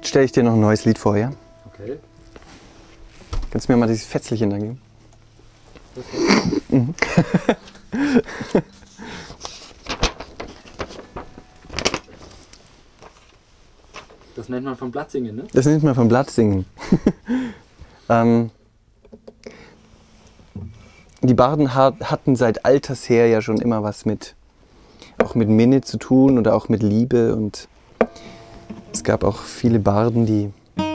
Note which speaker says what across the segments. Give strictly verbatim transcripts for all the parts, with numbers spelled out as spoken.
Speaker 1: stelle ich dir noch ein neues Lied vor, ja?
Speaker 2: Okay.
Speaker 1: Kannst du mir mal dieses Fätzchen da geben? Mhm.
Speaker 2: Das nennt man vom Blatt singen, ne?
Speaker 1: Das nennt man vom Blatt singen. ähm, die Barden hatten seit alters her ja schon immer was mit, auch mit Minne zu tun oder auch mit Liebe, und es gab auch viele Barden, die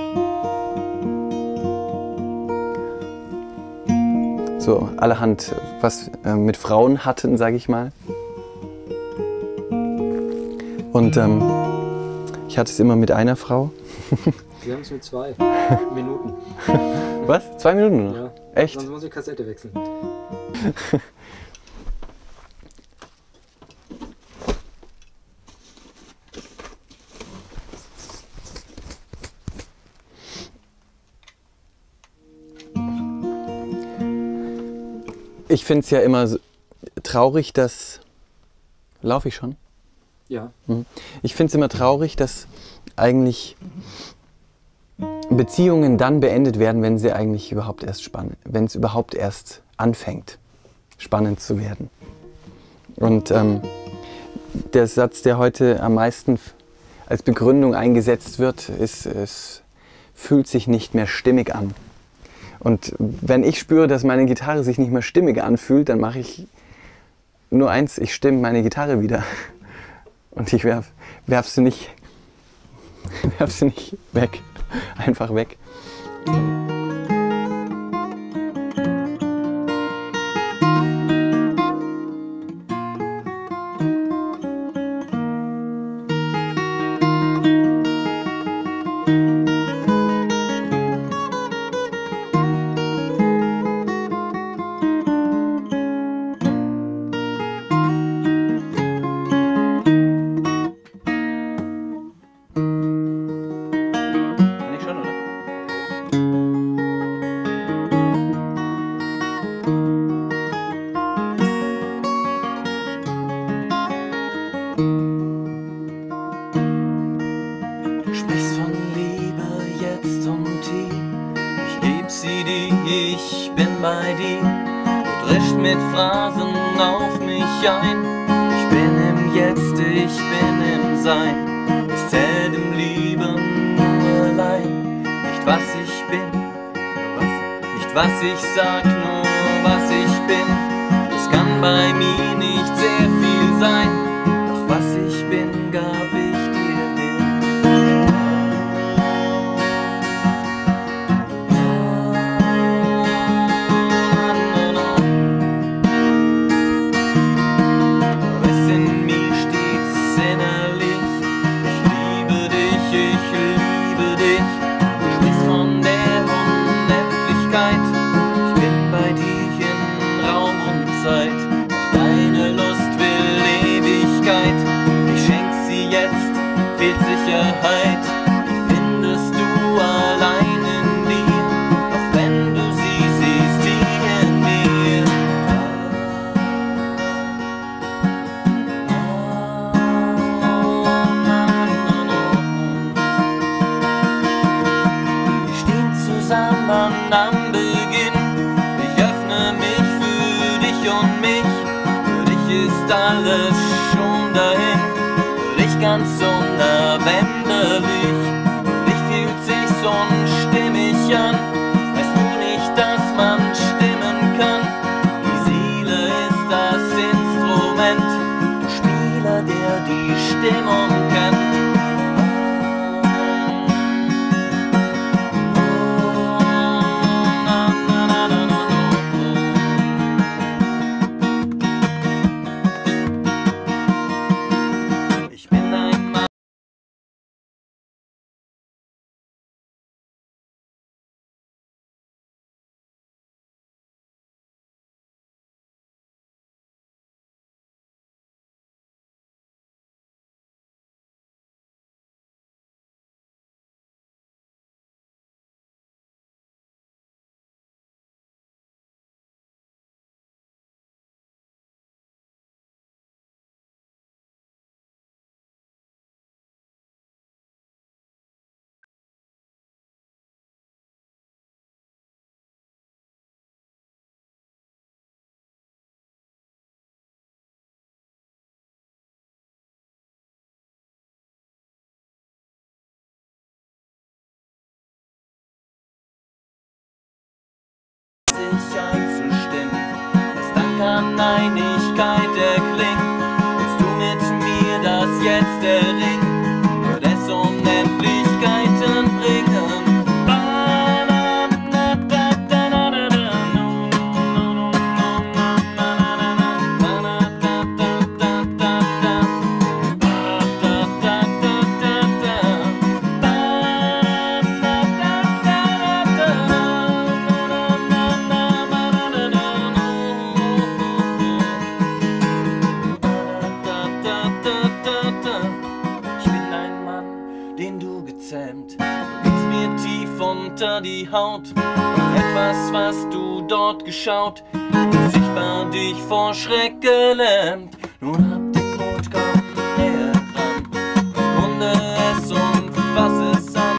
Speaker 1: so allerhand was äh, mit Frauen hatten, sage ich mal. Und ähm, ich hatte es immer mit einer Frau.
Speaker 2: Wir haben es mit zwei Minuten.
Speaker 1: Was? Zwei Minuten nur noch?
Speaker 2: Ja.
Speaker 1: Echt?
Speaker 2: Sonst muss ich Kassette wechseln.
Speaker 1: Ich finde es ja immer so traurig, dass... Laufe ich schon?
Speaker 2: Ja.
Speaker 1: Ich finde es immer traurig, dass eigentlich Beziehungen dann beendet werden, wenn sie eigentlich überhaupt erst spannend, wenn es überhaupt erst anfängt, spannend zu werden. Und ähm, der Satz, der heute am meisten als Begründung eingesetzt wird, ist, es fühlt sich nicht mehr stimmig an. Und wenn ich spüre, dass meine Gitarre sich nicht mehr stimmig anfühlt, dann mache ich nur eins, ich stimme meine Gitarre wieder. Und ich werf, werf sie nicht, werf sie nicht weg, einfach weg.
Speaker 3: Ich bin bei dir, du drischst mit Phrasen auf mich ein. Ich bin im Jetzt, ich bin im Sein. Es zählt im Leben nur allein. Nicht was ich bin, nur was, nicht was ich sag, nur was ich bin. Es kann bei mir nicht sehr viel sein, doch was ich bin, gab ich dir hin. Fehlt Sicherheit, die findest du allein in dir, doch wenn du sie siehst, sie in mir. Wir stehen zusammen am Beginn, ich öffne mich für dich und mich, für dich ist alles schon dahin. Ganz unabänderlich, dich fühlt sich's unstimmig an, weißt du nicht, dass man stimmen kann? Die Seele ist das Instrument, der Spieler, der die Stimmung kennt. unter die Haut. Noch etwas, was du dort geschaut, unsichtbar dich vor Schreck gelähmt. Nun hab den Mut, komm näher ran, erkunde es und fass es an.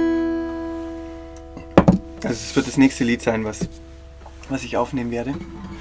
Speaker 1: Also es wird das nächste Lied sein, was, was ich aufnehmen werde.